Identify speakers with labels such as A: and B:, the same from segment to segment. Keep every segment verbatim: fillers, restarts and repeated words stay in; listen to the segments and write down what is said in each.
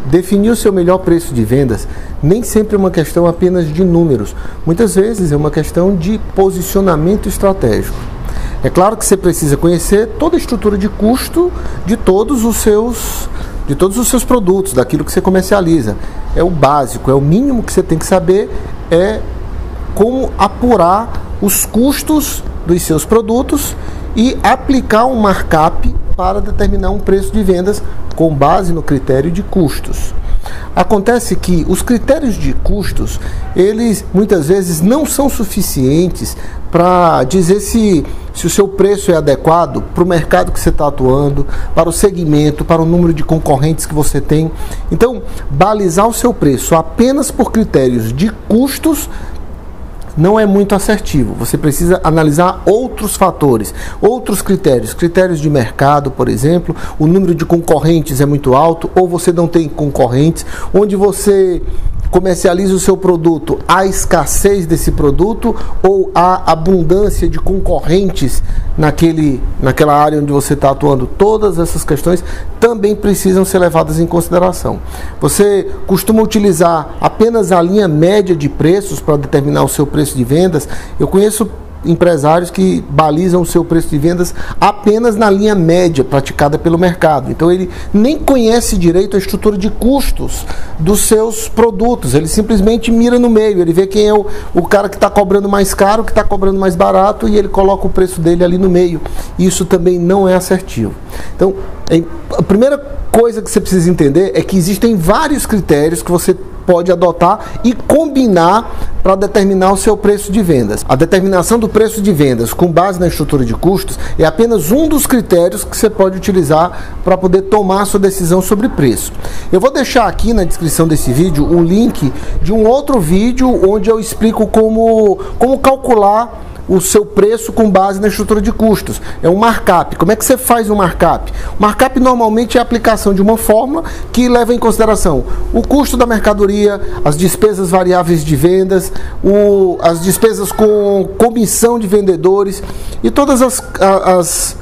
A: definir o seu melhor preço de vendas nem sempre é uma questão apenas de números. Muitas vezes é uma questão de posicionamento estratégico. É claro que você precisa conhecer toda a estrutura de custo de todos os seus, de todos os seus produtos, daquilo que você comercializa. É o básico, é o mínimo que você tem que saber, é como apurar os custos dos seus produtos e aplicar um markup para determinar um preço de vendas com base no critério de custos. Acontece que os critérios de custos, eles muitas vezes não são suficientes para dizer se, se o seu preço é adequado para o mercado que você está atuando, para o segmento, para o número de concorrentes que você tem. Então, balizar o seu preço apenas por critérios de custos não é muito assertivo. Você precisa analisar outros fatores, outros critérios, critérios de mercado, por exemplo, o número de concorrentes é muito alto, ou você não tem concorrentes, onde você comercializa o seu produto, há escassez desse produto ou há abundância de concorrentes naquele, naquela área onde você está atuando. Todas essas questões também precisam ser levadas em consideração. Você costuma utilizar apenas a linha média de preços para determinar o seu preço de vendas? Eu conheço empresários que balizam o seu preço de vendas apenas na linha média praticada pelo mercado. Então ele nem conhece direito a estrutura de custos dos seus produtos, ele simplesmente mira no meio, ele vê quem é o, o cara que está cobrando mais caro, que está cobrando mais barato, e ele coloca o preço dele ali no meio. Isso também não é assertivo. Então, a primeira coisa que você precisa entender é que existem vários critérios que você pode adotar e combinar para determinar o seu preço de vendas. A determinação do preço de vendas com base na estrutura de custos é apenas um dos critérios que você pode utilizar para poder tomar a sua decisão sobre preço. Eu vou deixar aqui na descrição desse vídeo um link de um outro vídeo onde eu explico como, como calcular o seu preço com base na estrutura de custos. É um markup. Como é que você faz um markup? O markup normalmente é a aplicação de uma fórmula que leva em consideração o custo da mercadoria, as despesas variáveis de vendas, o, as despesas com comissão de vendedores e todas as, as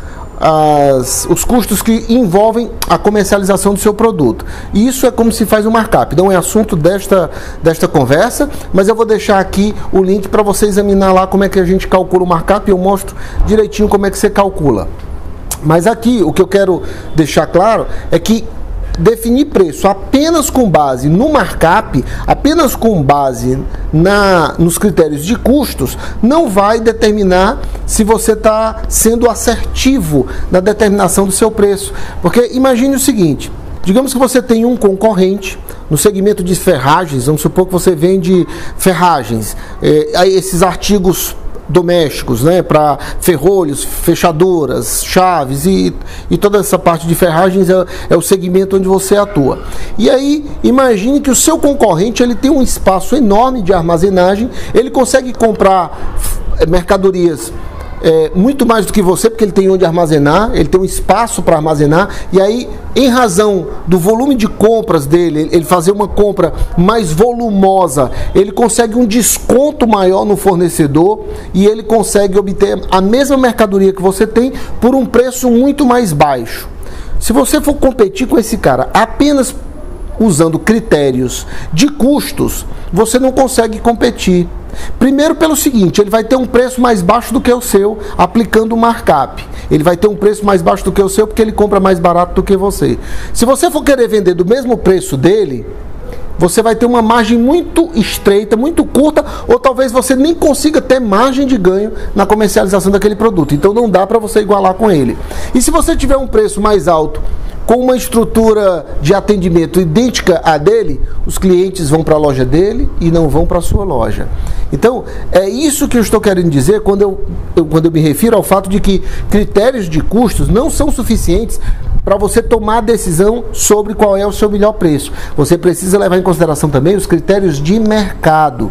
A: As, os custos que envolvem a comercialização do seu produto. E isso é como se faz um markup. Não é assunto desta, desta conversa, mas eu vou deixar aqui o link para você examinar lá como é que a gente calcula o markup e eu mostro direitinho como é que você calcula. Mas aqui o que eu quero deixar claro é que definir preço apenas com base no markup, apenas com base na, nos critérios de custos, não vai determinar se você está sendo assertivo na determinação do seu preço. Porque imagine o seguinte, digamos que você tem um concorrente no segmento de ferragens, vamos supor que você vende ferragens, é, esses artigos domésticos, né, para ferrolhos, fechaduras, chaves e, e toda essa parte de ferragens é, é o segmento onde você atua. E aí, imagine que o seu concorrente ele tem um espaço enorme de armazenagem, ele consegue comprar mercadorias É, muito mais do que você, porque ele tem onde armazenar, ele tem um espaço para armazenar, e aí, em razão do volume de compras dele, ele fazer uma compra mais volumosa, ele consegue um desconto maior no fornecedor e ele consegue obter a mesma mercadoria que você tem por um preço muito mais baixo. Se você for competir com esse cara apenas usando critérios de custos, você não consegue competir. Primeiro pelo seguinte, ele vai ter um preço mais baixo do que o seu, aplicando o markup. Ele vai ter um preço mais baixo do que o seu, porque ele compra mais barato do que você. Se você for querer vender do mesmo preço dele, você vai ter uma margem muito estreita, muito curta, ou talvez você nem consiga ter margem de ganho na comercialização daquele produto. Então não dá para você igualar com ele. E se você tiver um preço mais alto, com uma estrutura de atendimento idêntica à dele, os clientes vão para a loja dele e não vão para a sua loja. Então, é isso que eu estou querendo dizer quando eu, eu, quando eu me refiro ao fato de que critérios de custos não são suficientes para você tomar a decisão sobre qual é o seu melhor preço. Você precisa levar em consideração também os critérios de mercado.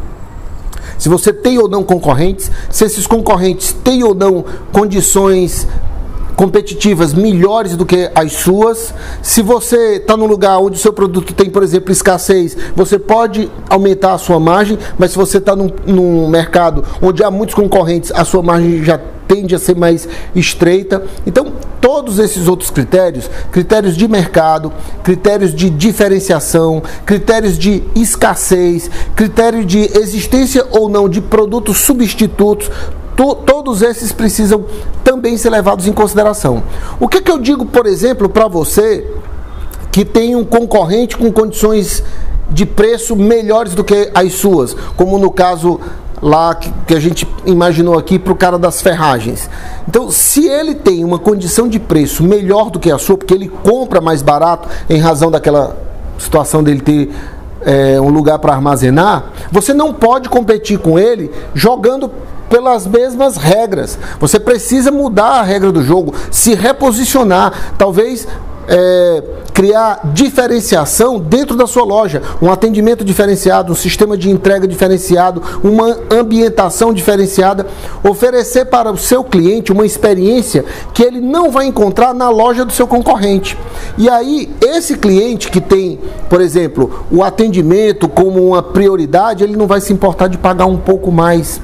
A: Se você tem ou não concorrentes, se esses concorrentes têm ou não condições competitivas melhores do que as suas. Se você está num lugar onde o seu produto tem, por exemplo, escassez, você pode aumentar a sua margem, mas se você está num, num mercado onde há muitos concorrentes, a sua margem já tende a ser mais estreita. Então, todos esses outros critérios, critérios de mercado, critérios de diferenciação, critérios de escassez, critério de existência ou não de produtos substitutos, to, todos esses precisam também ser levados em consideração. O que, que eu digo, por exemplo, para você que tem um concorrente com condições de preço melhores do que as suas, como no caso lá que, que a gente imaginou aqui para o cara das ferragens. Então, se ele tem uma condição de preço melhor do que a sua, porque ele compra mais barato em razão daquela situação dele ter é, um lugar para armazenar, você não pode competir com ele jogando pelas mesmas regras. Você precisa mudar a regra do jogo, se reposicionar, talvez É, criar diferenciação dentro da sua loja, um atendimento diferenciado, um sistema de entrega diferenciado, uma ambientação diferenciada, oferecer para o seu cliente uma experiência que ele não vai encontrar na loja do seu concorrente. E aí, esse cliente que tem, por exemplo, o atendimento como uma prioridade, ele não vai se importar de pagar um pouco mais.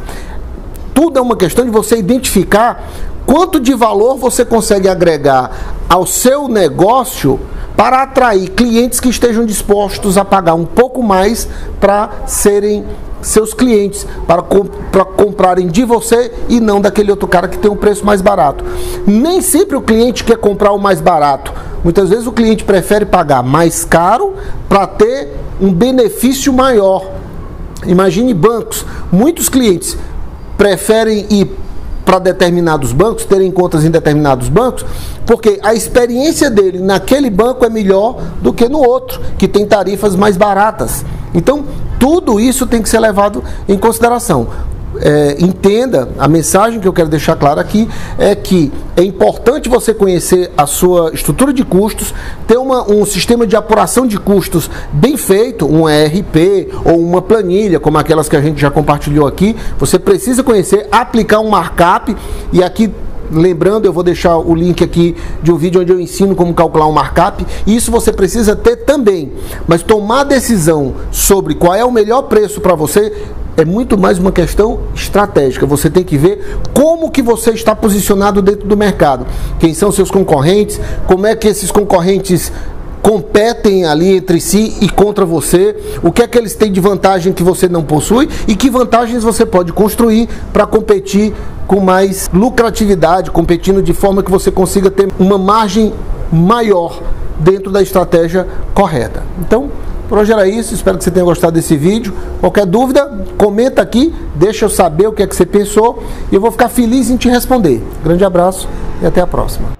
A: Tudo é uma questão de você identificar quanto de valor você consegue agregar ao seu negócio para atrair clientes que estejam dispostos a pagar um pouco mais para serem seus clientes, para, comp para comprarem de você e não daquele outro cara que tem um preço mais barato. Nem sempre o cliente quer comprar o mais barato. Muitas vezes o cliente prefere pagar mais caro para ter um benefício maior. Imagine bancos. Muitos clientes preferem ir para determinados bancos, terem contas em determinados bancos, porque a experiência dele naquele banco é melhor do que no outro, que tem tarifas mais baratas. Então, tudo isso tem que ser levado em consideração. É, entenda, a mensagem que eu quero deixar clara aqui é que é importante você conhecer a sua estrutura de custos, ter uma, um sistema de apuração de custos bem feito, um E R P ou uma planilha, como aquelas que a gente já compartilhou aqui. Você precisa conhecer, aplicar um markup, e aqui, lembrando, eu vou deixar o link aqui de um vídeo onde eu ensino como calcular um markup. Isso você precisa ter também, mas tomar decisão sobre qual é o melhor preço para você é muito mais uma questão estratégica. Você tem que ver como que você está posicionado dentro do mercado, quem são seus concorrentes, como é que esses concorrentes competem ali entre si e contra você, o que é que eles têm de vantagem que você não possui e que vantagens você pode construir para competir com mais lucratividade, competindo de forma que você consiga ter uma margem maior dentro da estratégia correta. Então, por hoje era isso, espero que você tenha gostado desse vídeo. Qualquer dúvida, comenta aqui, deixa eu saber o que é que você pensou e eu vou ficar feliz em te responder. Grande abraço e até a próxima.